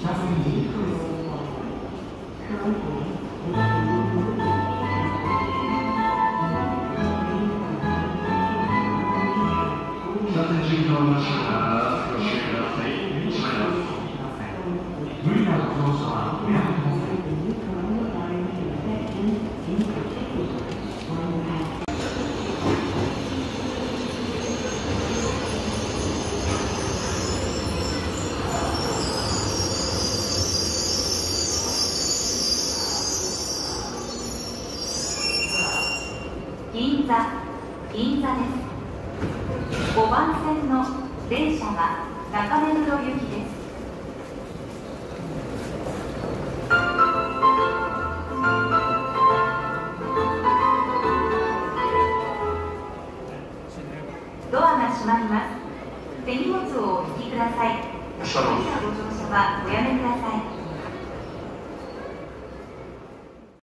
銀座です。5番線の電車は中目黒行きです。ドアが閉まります。手荷物をお引きください。ご乗車はおやめください。